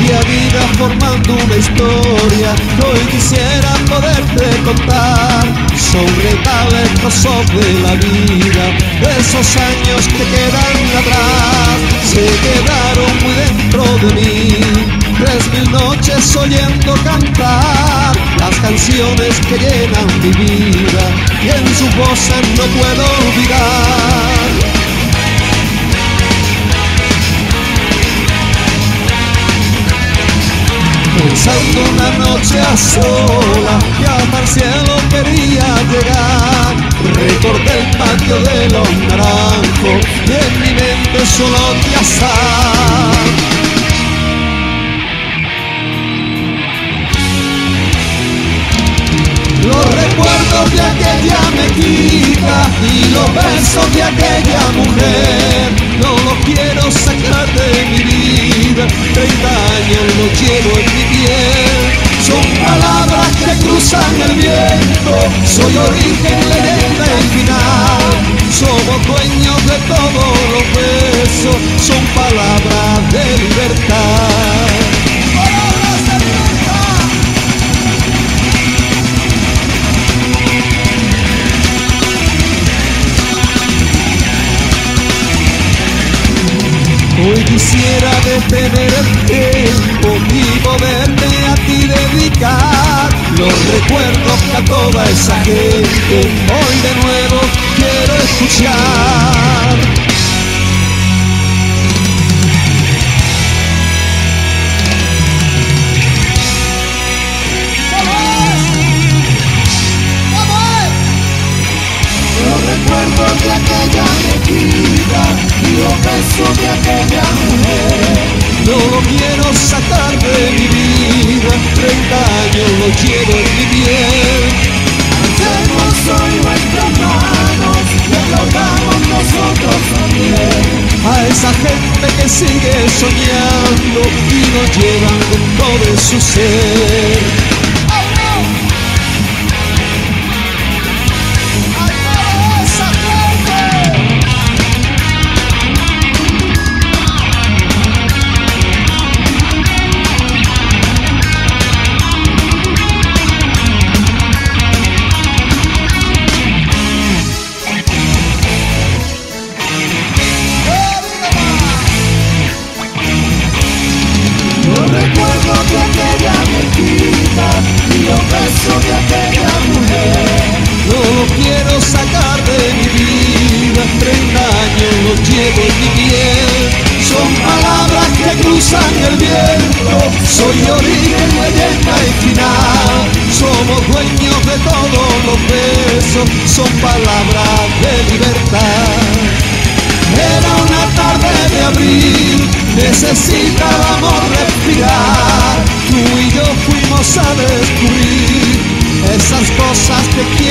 media vida formando una historia que hoy quisiera poderte contar. Son retales sobre la vida, esos años que quedan atrás, se quedaron muy dentro de mí. 3000 noches oyendo cantar las canciones que llenan mi vida, y en sus voces no puedo olvidar. Pensando una noche a sola, que hasta el cielo quería llegar, recordé el patio de los naranjos y en mi mente solo Piazza. Los recuerdos de aquella mezquita y los besos de aquella mujer, no los quiero sacar de mi vida, 30 años los llevo en mi piel. Son palabras que cruzan el viento, soy origen, leyenda y final. Somos dueños de todos los besos, son palabras de libertad. Hoy quisiera detener el tiempo y poderme a ti dedicar los recuerdos que a toda esa gente hoy de nuevo quiero escuchar. Los recuerdos de aquella mezquita y los besos de aquella mujer, no lo quiero sacar de mi vida, 30 años lo llevo en mi piel. Hacemos hoy nuestras manos y aplaudamos nosotros también a esa gente que sigue soñando y nos llevan con todo su ser. De aquella mujer, no lo quiero sacar de mi vida, 30 años lo llevo en mi piel. Son palabras que cruzan el viento, soy origen, leyenda y final. Somos dueños de todos los besos, son palabras de libertad. Era una tarde de abril, necesitábamos respirar, tú y yo fuimos a descubrir esas cosas que